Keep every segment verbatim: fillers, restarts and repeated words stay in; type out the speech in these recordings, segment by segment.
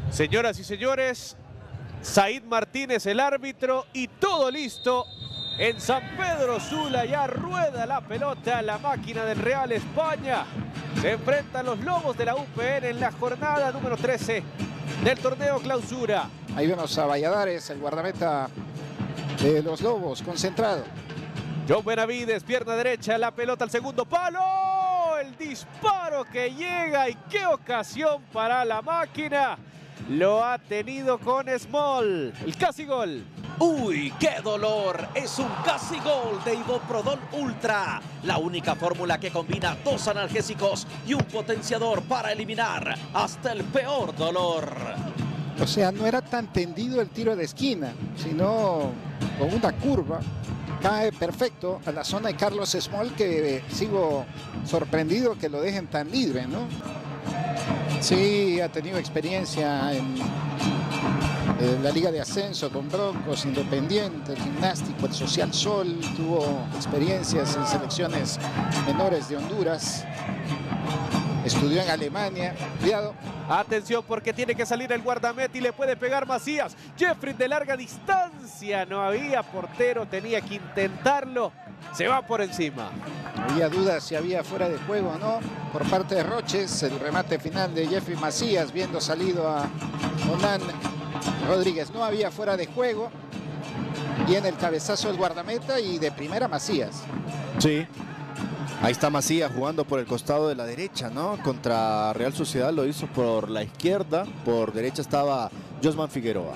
Señoras y señores, Said Martínez el árbitro y todo listo en San Pedro Sula. Ya rueda la pelota, la máquina del Real España. Se enfrentan los Lobos de la U P N en la jornada número trece del torneo clausura. Ahí vemos a Valladares, el guardameta de los Lobos, concentrado. John Benavides, pierna derecha, la pelota al segundo palo. El disparo que llega y qué ocasión para la máquina. Lo ha tenido con Small, el casi gol. ¡Uy, qué dolor! Es un casi gol de Iboprodol Ultra, la única fórmula que combina dos analgésicos y un potenciador para eliminar hasta el peor dolor. O sea, no era tan tendido el tiro de esquina, sino con una curva. Cae perfecto a la zona de Carlos Small, que eh, sigo sorprendido que lo dejen tan libre, ¿no? Sí, ha tenido experiencia en, en la Liga de Ascenso con Broncos, Independiente, el Gimnástico, el Social Sol. Tuvo experiencias en selecciones menores de Honduras. Estudió en Alemania. Cuidado. Atención porque tiene que salir el guardameta y le puede pegar Macías. Jeffrey de larga distancia. No había portero, tenía que intentarlo. Se va por encima. Había dudas si había fuera de juego o no por parte de Roches. El remate final de Jeffrey Macías, viendo salido a Onan Rodríguez. No había fuera de juego. Viene el cabezazo del guardameta y de primera Macías. Sí. Ahí está Macías jugando por el costado de la derecha, ¿no? Contra Real Sociedad lo hizo por la izquierda. Por derecha estaba Josman Figueroa.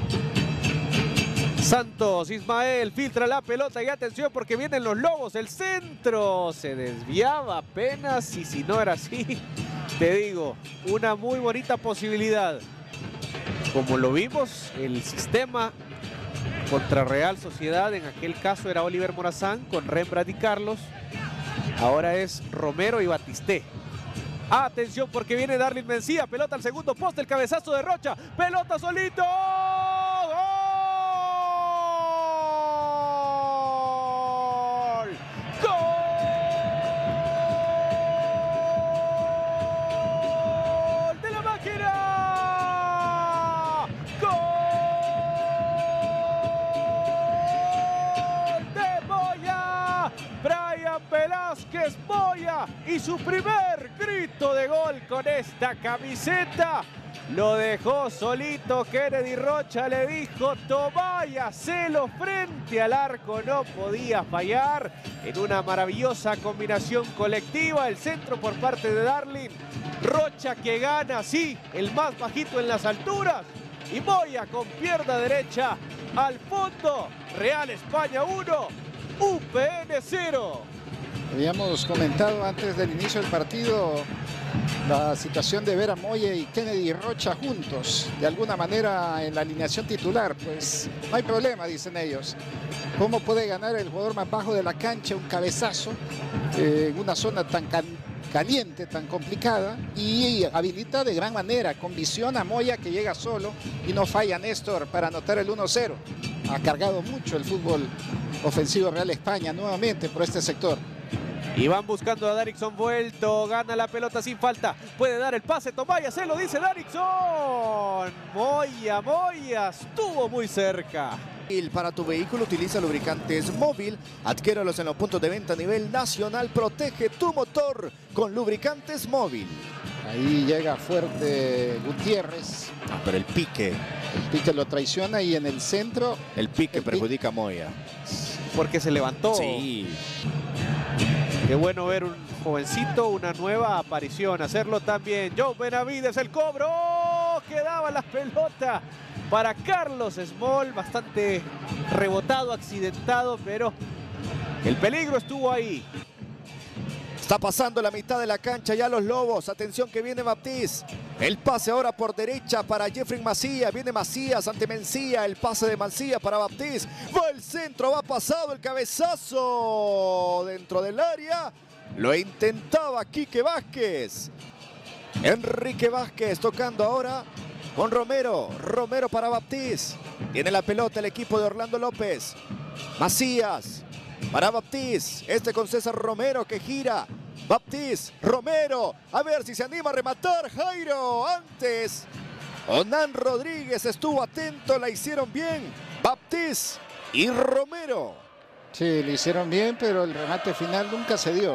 Santos, Ismael, filtra la pelota y atención porque vienen los Lobos. El centro se desviaba apenas y si no era así, te digo, una muy bonita posibilidad. Como lo vimos, el sistema contra Real Sociedad, en aquel caso era Oliver Morazán con Rembrandt y Carlos. Ahora es Romero y Batisté. Atención porque viene Darlin Mencía. Pelota al segundo poste, el cabezazo de Rocha. Pelota solito. ¡Gol! ¡Gol de la máquina! ¡Gol de Moya! Brian Velázquez Moya y su primer grito de gol con esta camiseta. Lo dejó solito Kennedy Rocha, le dijo toma y hacelo frente al arco, no podía fallar. En una maravillosa combinación colectiva, el centro por parte de Darlin. Rocha que gana, sí, el más bajito en las alturas. Y Moya con pierna derecha al fondo. Real España uno, U P N cero. Habíamos comentado antes del inicio del partido la situación de ver a Moya y Kennedy Rocha juntos, de alguna manera en la alineación titular. Pues no hay problema, dicen ellos. ¿Cómo puede ganar el jugador más bajo de la cancha un cabezazo eh, en una zona tan cal caliente, tan complicada? Y habilita de gran manera, con visión a Moya, que llega solo y no falla Néstor para anotar el uno cero. Ha cargado mucho el fútbol ofensivo Real España nuevamente por este sector. Y van buscando a Darickson vuelto, gana la pelota sin falta, puede dar el pase Tomaya, se lo dice Darickson. Moya, Moya, estuvo muy cerca. Para tu vehículo utiliza lubricantes Móvil, adquiéralos en los puntos de venta a nivel nacional, protege tu motor con lubricantes Móvil. Ahí llega fuerte Gutiérrez. Ah, pero el pique. El pique lo traiciona y en el centro... El pique el perjudica a Moya. Porque se levantó. Sí. Qué bueno ver un jovencito, una nueva aparición. Hacerlo también. John Benavides, el cobro. ¡Oh! Quedaba la pelota para Carlos Small. Bastante rebotado, accidentado, pero el peligro estuvo ahí. Está pasando la mitad de la cancha ya los Lobos. Atención que viene Baptiste. El pase ahora por derecha para Jeffrey Macías. Viene Macías ante Mencía. El pase de Macías para Baptiste. Va el centro, va pasado el cabezazo dentro del área. Lo intentaba Quique Vázquez. Enrique Vázquez tocando ahora con Romero. Romero para Baptiste. Tiene la pelota el equipo de Orlando López. Macías para Baptiste. Este con César Romero que gira. Baptiste, Romero, a ver si se anima a rematar Jairo. Antes Onan Rodríguez estuvo atento, la hicieron bien. Baptiste y Romero. Sí, le hicieron bien, pero el remate final nunca se dio.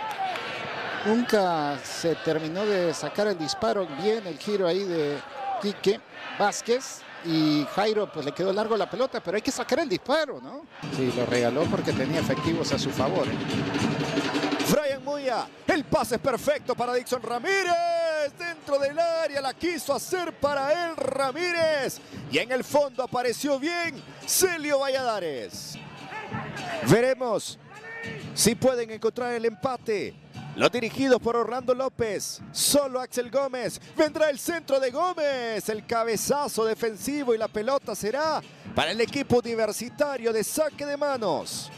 Nunca se terminó de sacar el disparo bien, el giro ahí de Quique Vázquez. Y Jairo pues le quedó largo la pelota, pero hay que sacar el disparo, ¿no? Sí, lo regaló porque tenía efectivos a su favor. ¿eh? Brian Moya, el pase es perfecto para Dixon Ramírez. Dentro del área la quiso hacer para él Ramírez. Y en el fondo apareció bien Celio Valladares. Veremos si pueden encontrar el empate. Los dirigidos por Orlando López. Solo Axel Gómez. Vendrá el centro de Gómez. El cabezazo defensivo y la pelota será para el equipo universitario de saque de manos.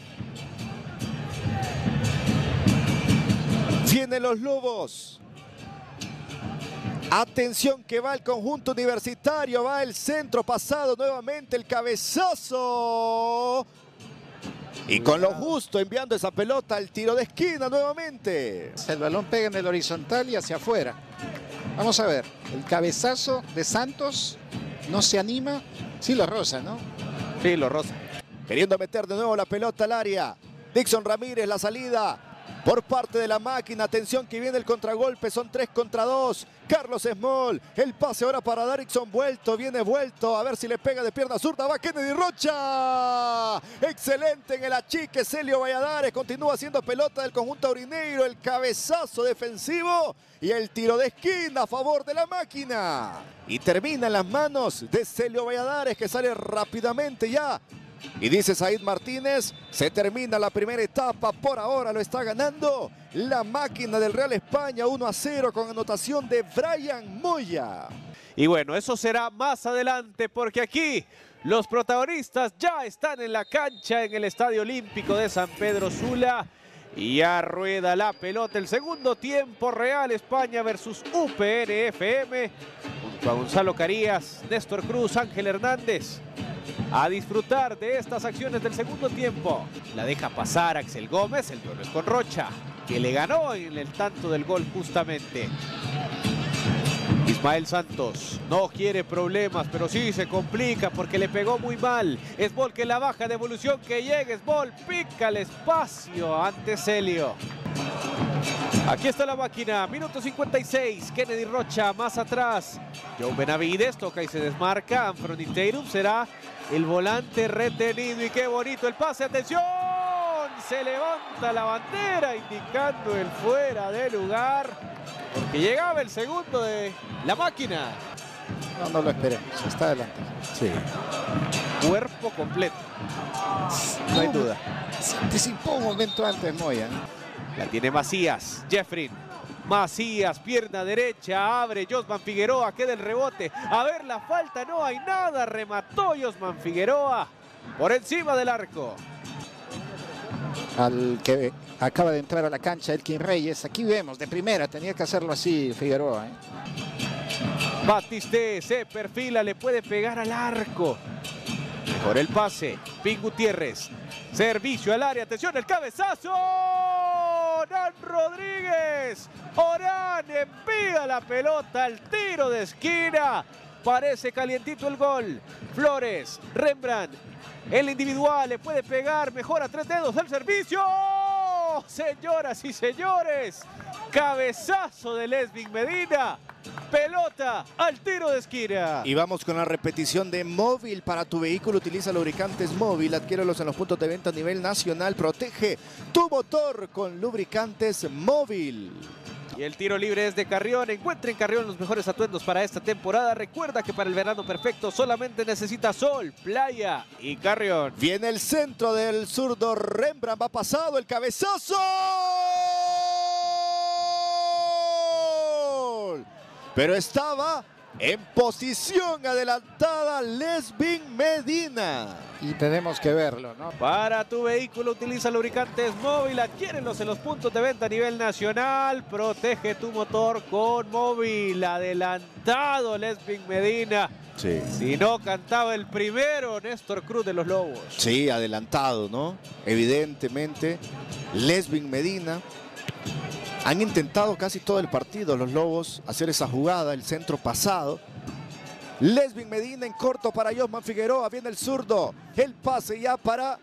Vienen los Lobos. Atención que va el conjunto universitario. Va el centro pasado nuevamente. El cabezazo. Y con lo justo enviando esa pelota al tiro de esquina nuevamente. El balón pega en el horizontal y hacia afuera. Vamos a ver. El cabezazo de Santos no se anima. Sí lo roza, ¿no? Sí, lo roza. Queriendo meter de nuevo la pelota al área. Dixon Ramírez, la salida por parte de la máquina. Atención que viene el contragolpe. Son tres contra dos. Carlos Small. El pase ahora para Darickson. Vuelto, viene vuelto. A ver si le pega de pierna zurda. Va Kennedy Rocha. Excelente en el achique. Celio Valladares continúa haciendo pelota del conjunto aurinegro. El cabezazo defensivo. Y el tiro de esquina a favor de la máquina. Y termina en las manos de Celio Valladares, que sale rápidamente ya. Y dice Said Martínez, se termina la primera etapa, por ahora lo está ganando la máquina del Real España, uno a cero con anotación de Brian Moya. Y bueno, eso será más adelante porque aquí los protagonistas ya están en la cancha en el Estadio Olímpico de San Pedro Sula. Y ya rueda la pelota, el segundo tiempo, Real España versus U P N F M. Junto a Gonzalo Carías, Néstor Cruz, Ángel Hernández. A disfrutar de estas acciones del segundo tiempo. La deja pasar Axel Gómez, el duelo es con Rocha, que le ganó en el tanto del gol justamente. Ismael Santos no quiere problemas, pero sí se complica porque le pegó muy mal. Esbol que la baja, devolución que llega, Esbol pica el espacio ante Celio. Aquí está la máquina, minuto cincuenta y seis, Kennedy Rocha más atrás. Joe Benavides toca y se desmarca. Anthony Tatum será el volante retenido y qué bonito el pase, atención. Se levanta la bandera indicando el fuera de lugar porque llegaba el segundo de la máquina. No, no lo esperemos, está adelante. Sí. Cuerpo completo. No hay duda. Se anticipó un momento antes Moya. La tiene Macías, Jeffrey. Macías, pierna derecha, abre Josman Figueroa, queda el rebote. A ver la falta, no hay nada. Remató Josman Figueroa por encima del arco. Al que acaba de entrar a la cancha, Elkin Reyes. Aquí vemos, de primera, tenía que hacerlo así Figueroa. ¿eh? Batiste se perfila, le puede pegar al arco. Por el pase, Pin Gutiérrez. Servicio al área, atención, el cabezazo. Orán Rodríguez. Orán envía la pelota al tiro de esquina. Parece calientito el gol. Flores, Rembrandt. El individual le puede pegar, mejor a tres dedos el servicio. Señoras y señores, cabezazo de Lesvin Medina. Pelota al tiro de esquina. Y vamos con la repetición de Móvil. Para tu vehículo utiliza lubricantes Móvil. Adquiérelos en los puntos de venta a nivel nacional. Protege tu motor con lubricantes Móvil. Y el tiro libre es de Carrión. Encuentra en Carrión los mejores atuendos para esta temporada. Recuerda que para el verano perfecto solamente necesita sol, playa y Carrión. Viene el centro del zurdo Rembrandt. Va pasado el cabezazo. Pero estaba en posición adelantada Lesvin Medina. Y tenemos que verlo, ¿no? Para tu vehículo utiliza lubricantes Móvil. Adquiérenlos en los puntos de venta a nivel nacional. Protege tu motor con Móvil. Adelantado Lesvin Medina. Sí. Si no cantaba el primero, Néstor Cruz de los Lobos. Sí, adelantado, ¿no? Evidentemente, Lesvin Medina. Han intentado casi todo el partido los Lobos hacer esa jugada, el centro pasado. Lesvin Medina en corto para Josman Figueroa. Viene el zurdo. El pase ya para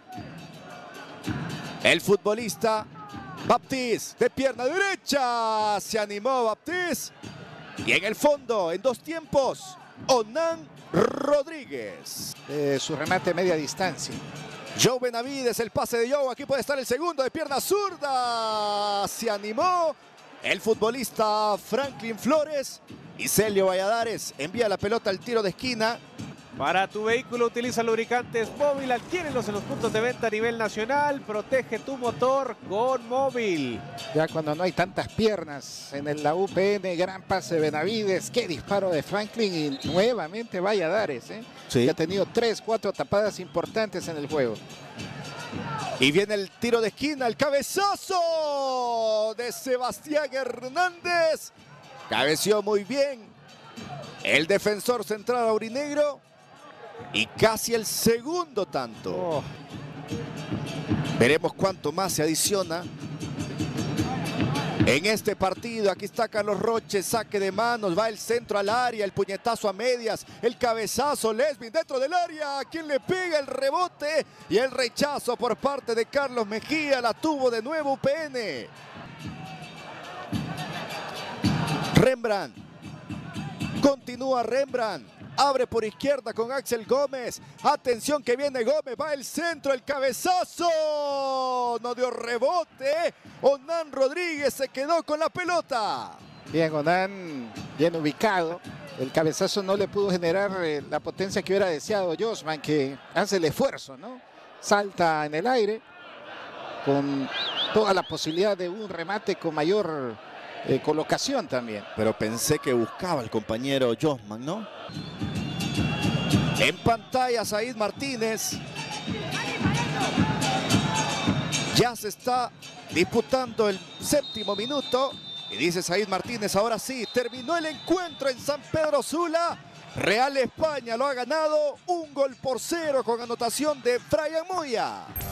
el futbolista Baptiste. De pierna derecha. Se animó Baptiste. Y en el fondo, en dos tiempos, Onan Rodríguez. Eh, su remate media distancia. Joe Benavides, el pase de Joe. Aquí puede estar el segundo de pierna zurda. Se animó el futbolista Franklin Flores. Y Celio Valladares envía la pelota al tiro de esquina. Para tu vehículo utiliza lubricantes Móvil, adquiérelos en los puntos de venta a nivel nacional, protege tu motor con Móvil. Ya cuando no hay tantas piernas en el, la U P N, gran pase de Benavides, qué disparo de Franklin y nuevamente Valladares, ¿eh? Sí. Que ha tenido tres, cuatro tapadas importantes en el juego. Y viene el tiro de esquina, el cabezazo de Sebastián Hernández. Cabeció muy bien el defensor central aurinegro. Y casi el segundo tanto. Oh. Veremos cuánto más se adiciona en este partido. Aquí está Carlos Roche, saque de manos, va el centro al área, el puñetazo a medias, el cabezazo, Lesvin dentro del área, quien le pega el rebote y el rechazo por parte de Carlos Mejía, la tuvo de nuevo U P N. Rembrandt, continúa Rembrandt. Abre por izquierda con Axel Gómez. Atención que viene Gómez. Va el centro, el cabezazo. No dio rebote. Onan Rodríguez se quedó con la pelota. Bien, Onan, bien ubicado. El cabezazo no le pudo generar eh, la potencia que hubiera deseado Josman, que hace el esfuerzo, ¿no? Salta en el aire con toda la posibilidad de un remate con mayor eh, colocación también. Pero pensé que buscaba el compañero Josman, ¿no? En pantalla Said Martínez. Ya se está disputando el séptimo minuto. Y dice Said Martínez, ahora sí, terminó el encuentro en San Pedro Sula. Real España lo ha ganado un gol por cero con anotación de Brian Moya.